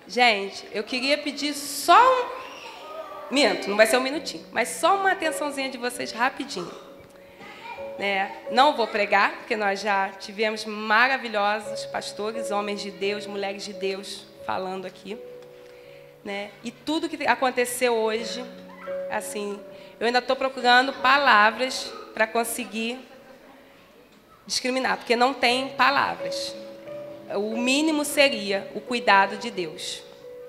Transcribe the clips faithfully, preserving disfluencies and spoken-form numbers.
Gente, eu queria pedir só um... Minto, não vai ser um minutinho, mas só uma atençãozinha de vocês rapidinho. Né? Não vou pregar, porque nós já tivemos maravilhosos pastores, homens de Deus, mulheres de Deus falando aqui. Né? E tudo que aconteceu hoje, assim, eu ainda estou procurando palavras para conseguir discriminar, porque não tem palavras. O mínimo seria o cuidado de Deus.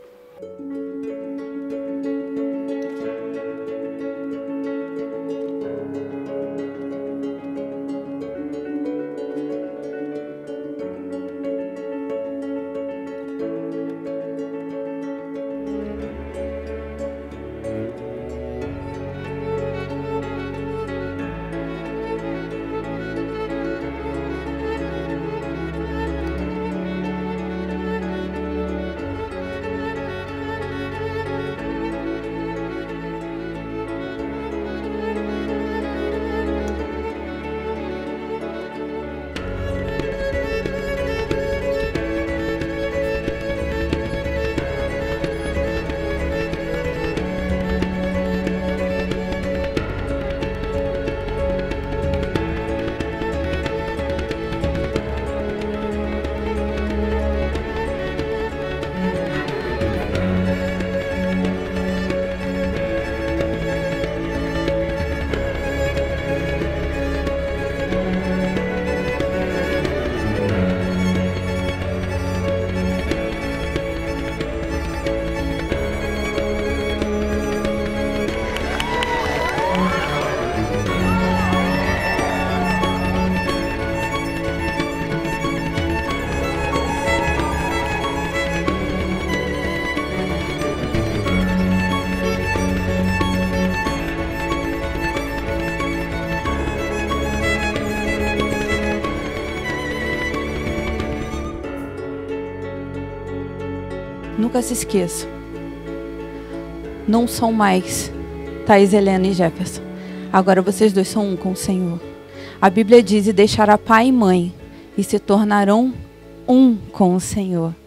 Nunca se esqueça. Não são mais Thaís, Helena e Jefferson. Agora vocês dois são um com o Senhor. A Bíblia diz: e deixará pai e mãe, e se tornarão um com o Senhor.